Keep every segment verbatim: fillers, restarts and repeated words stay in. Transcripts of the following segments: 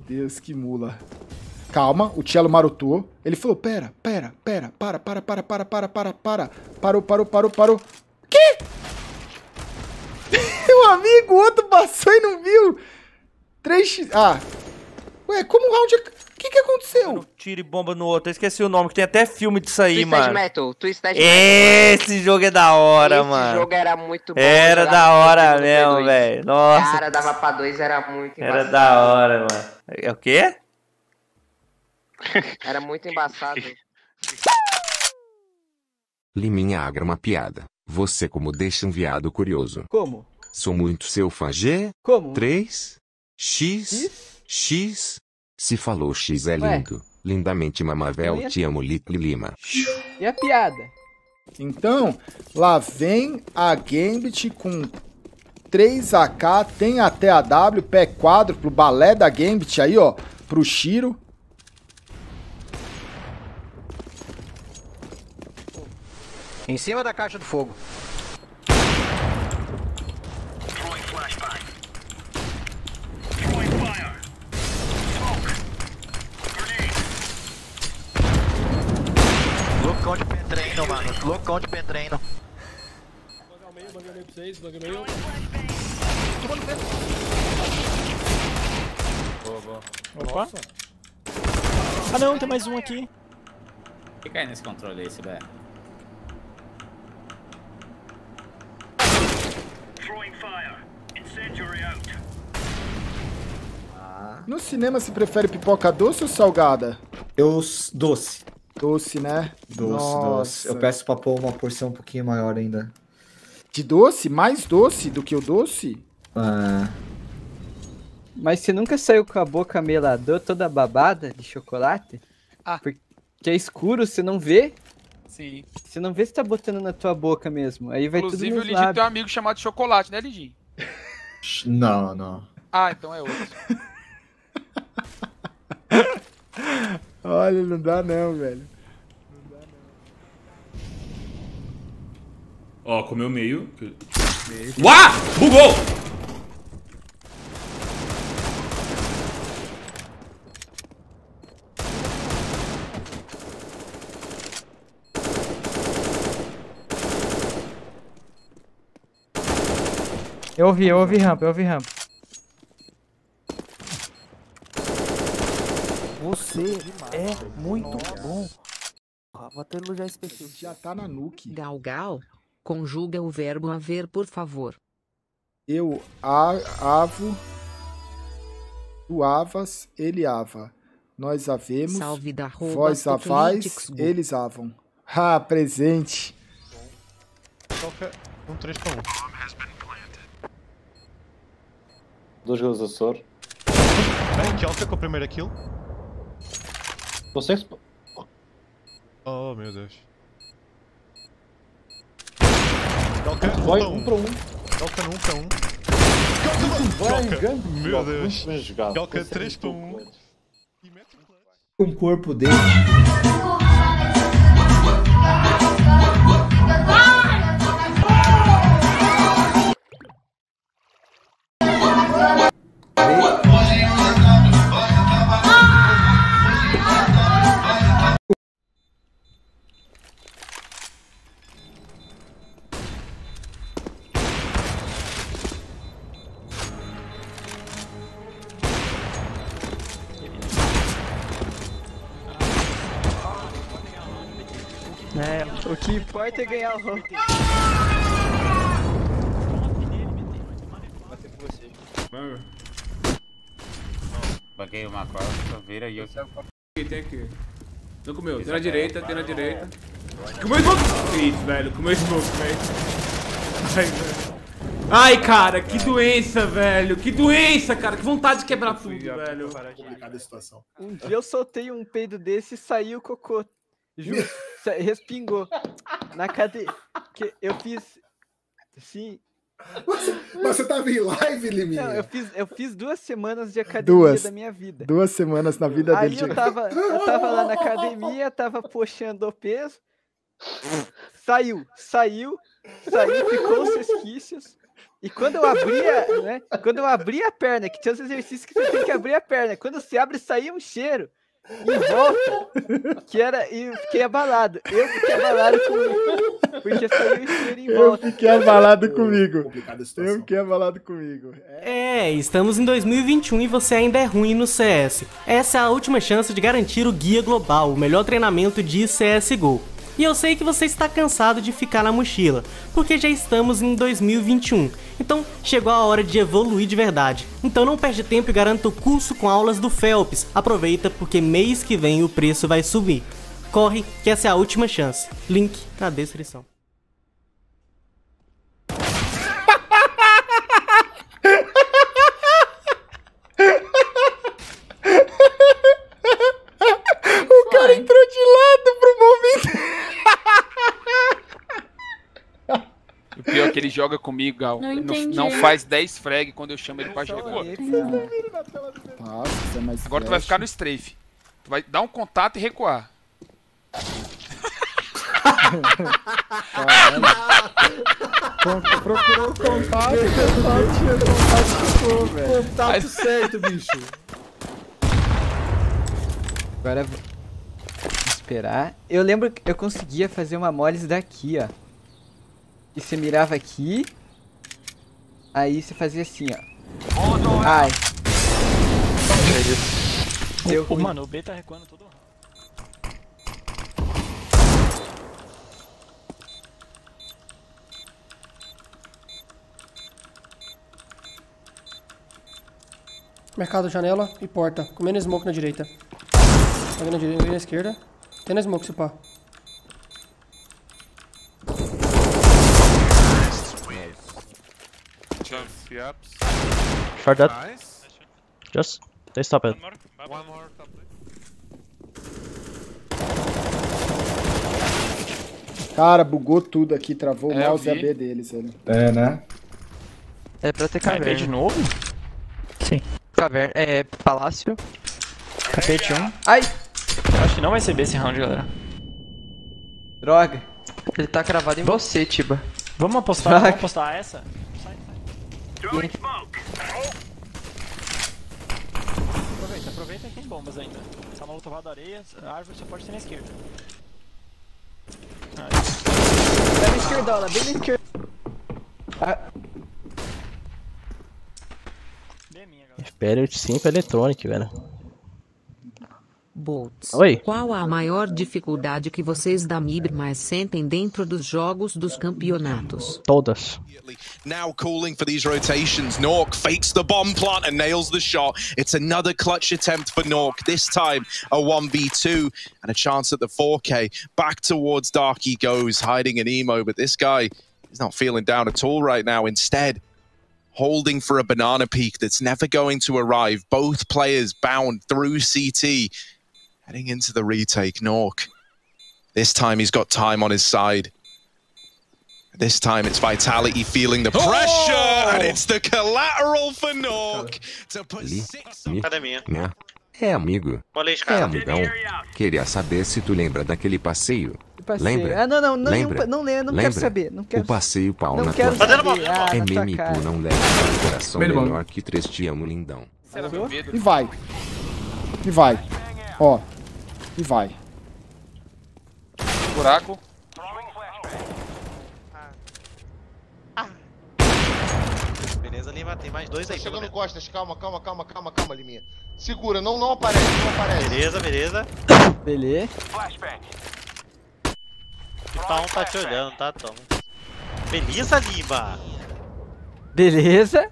Deus, que mula. Calma, o Cello marotou. Ele falou, pera, pera, pera, para, para, para, para, para, para, para. Parou, parou, parou, parou. Quê? Meu amigo, o outro passou e não viu. três x... Ah. Ué, como o round... O que que aconteceu? Tiro e bomba no outro. Eu esqueci o nome, que tem até filme disso aí, Twisted mano. Metal, Twisted Esse Metal. jogo é da hora, Esse mano. Esse jogo era muito bom. Era da hora mesmo, velho. Nossa. Cara, dava pra dois, era muito embaçado. Era embaçado. da hora, mano. É o quê? Era muito embaçado. Liminha agra uma piada. Você como deixa um viado curioso. Como? Sou muito seu fã G. Como? três. X. X. Se falou X é Ué? lindo. Lindamente mamavel, Ia- te amo Little Lima. E a piada? Então, lá vem a Gambit com três A K, tem até a W, pé quádruplo, balé da Gambit aí, ó, pro Shiro. Em cima da caixa do fogo. Loucão de pentreino, mano. Loucão de pentreino. Bangar o meio, bangar o meio pra vocês, bangar o meio. Boa, boa. Opa. Ah não, tem mais um aqui. Fica aí nesse controle aí, se der. No cinema se prefere pipoca doce ou salgada? Eu, doce. Doce, né? Doce, Nossa. doce. Eu peço pra pôr uma porção um pouquinho maior ainda. De doce? Mais doce do que o doce? Ah, Mas você nunca saiu com a boca melador toda babada de chocolate? Ah. Porque é escuro, você não vê? Sim. Você não vê se tá botando na tua boca mesmo. Aí vai Inclusive, tudo o nos Lidinho tem um lábios. amigo chamado Chocolate, né, Lidinho? não, não. Ah, então é outro. Olha, não dá não, velho. Ó, comeu meio. Uá! Bugou! Eu ouvi, eu ouvi rampa, eu ouvi rampa. Você é muito bom. Vou até elogiar esse perfil. Já tá na nuke. Galgal, conjuga o verbo haver, por favor. Eu a, avo, tu avas, ele ava. Nós havemos, Salve da arroba vós avais, Topolitics, Gu. eles avam. Ah, presente. Toca um três para um. Dois gols a Sor. Bem, Kelka com a primeira kill. Consegue-se... Oh meu Deus. Kelka, Vai, um um para para um. Kelka no um para um. Vai, Kelka, grande meu bloco, Deus. muito bem jogado. Kelka Consegue três para um. tudo, Com o corpo dele. É, o que importa é ganhar o round. Baguei uma costa, vira e eu... Tem aqui. Não comeu, tem na direita, tem na direita. Comeu smoke! Que isso, velho, comeu smoke, velho. Ai, velho. Ai, cara, que doença, velho. Que doença, cara. Que vontade de quebrar tudo, velho. Complicada a situação. Um dia eu soltei um peido desse e saiu o cocô. Juro, sa- respingou. Na cadeia. Que eu fiz. Sim. Mas, mas você tava em live, Liminha? Não, eu fiz, eu fiz duas semanas de academia Duas. da minha vida. Duas semanas na vida Aí dele. eu tava, eu tava lá na academia, tava puxando o peso. Saiu, saiu, saiu, ficou os resquícios. E quando eu abria, né? Quando eu abria a perna, que tinha os exercícios que você tem que abrir a perna. Quando você abre, saía um cheiro em volta, que era. E eu fiquei abalado. Eu fiquei abalado com porque saiu um cheiro em Eu volta. fiquei abalado comigo. Eu fiquei abalado comigo. É, estamos em dois mil e vinte e um e você ainda é ruim no C S. Essa é a última chance de garantir o Guia Global, o melhor treinamento de C S G O. E eu sei que você está cansado de ficar na mochila, porque já estamos em dois mil e vinte e um, então chegou a hora de evoluir de verdade. Então não perde tempo e garanta o curso com aulas do Phelps. Aproveita porque mês que vem o preço vai subir. Corre, que essa é a última chance. Link na descrição. O cara entrou de lado pro momento. O pior é que ele joga comigo, Gal. Não Ele não, entendi. não faz dez frag quando eu chamo ele pra jogar. Nossa, mas Agora tu vai ficar no strafe. Tu vai dar um contato e recuar. Procurou o contato, o contato tinha contato ficou, velho. Contato certo, bicho. Agora vou esperar. Eu lembro que eu conseguia fazer uma moles daqui, ó. E você mirava aqui. Aí você fazia assim, ó. Ai. Deu Pô, ruim. mano, o B tá recuando todo. Mercado, janela e porta. Comendo smoke na direita. Tá na direita, na esquerda. Tem na smoke, se pá. Short that. Just they stop it. Cara, bugou tudo aqui, travou o É, eu mouse e a vi. B deles, velho. É, né? É pra ter Vai caverna. ver de novo? Sim. Caverna, é palácio. Tapete um. Ai! Acho que não vai ser B esse round, galera. Droga. Ele tá cravado em você, Tiba. Vamos apostar, Droga. vamos apostar essa? Sai, sai. Aproveita, aproveita que tem bombas ainda. Essa molotov da areia, a árvore só pode ser na esquerda. Bem na esquerda, bem na esquerda. Ah. Spirit cinco Electronic, velho. Boltz. Oi. Qual a maior dificuldade que vocês da M I B mais sentem dentro dos jogos dos campeonatos? Todas. Now calling for these rotations. Nork fakes the bomb plant and nails the shot. It's another clutch attempt for Nork. This time a one v two and a chance at the four K. Back towards Dark he goes, hiding an emo, but this guy is not feeling down at all right now. Instead, holding for a banana peak that's never going to arrive. Both players bound through C T. Heading into the retake, Nork. This time he's got time on his side. This time it's Vitality feeling the pressure, oh! And it's the collateral for Nork to put six on... Academia. Né? É amigo. É amigão. Queria saber se tu lembra daquele passeio. Passeio. Lembra? Ah, não, não, não, Lembra? não, não, não Lembra? quero saber. Não quero... O passeio pau não na quero tua saber. Ah, É na tua meme, cara. tu não leva no coração Bem bom. melhor que três te amo, lindão. E vai. E vai. Ó. E vai. Buraco. Beleza, Lima, tem mais dois Tá aí. chegando costas, calma, calma, calma, calma, calma, Liminha. Segura, não, não aparece, não aparece. Beleza, beleza. Beleza. Tá um tá te olhando, tá, Tom? Beleza, Lima. Beleza.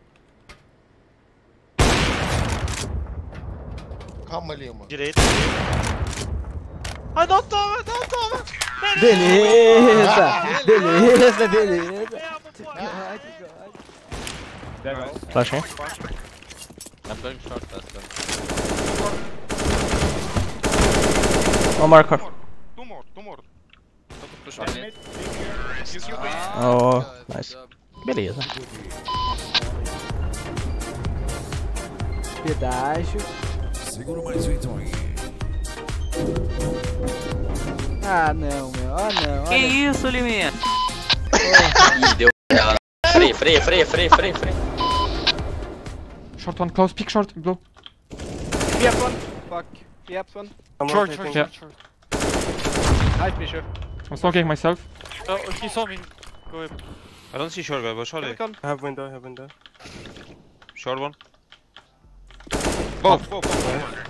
Calma, Lima. Direita, direita. Ai, não toma, não toma. Beleza. Ah, beleza, beleza. Flash, hein? Ó, marca. Tô morto, tô morto. Oh, nice. Beleza. Pedágio. Segura mais um então aí. Ah, não, meu. Ah, não. Que isso, Liminha? Oh. Ih, deu ela. Free, free, free, free, free, free. Short one, close, peek short, go. He up one. Fuck. He up one. Short, short, yeah. Nice, Bishop. I'm smoking myself. Oh, he saw me. Go ahead. I don't see short guy, but short. I have window, I have window. Short one. Both, both, both.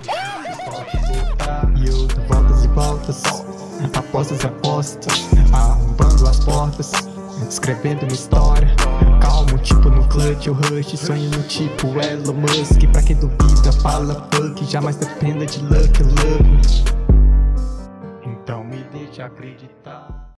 Voltas e voltas, apostas e apostas, arrombando as portas, escrevendo uma história. Calmo, tipo no clutch, eu rush, sonho no tipo Elon Musk. Pra quem duvida, fala fuck, jamais dependa de luck, luck.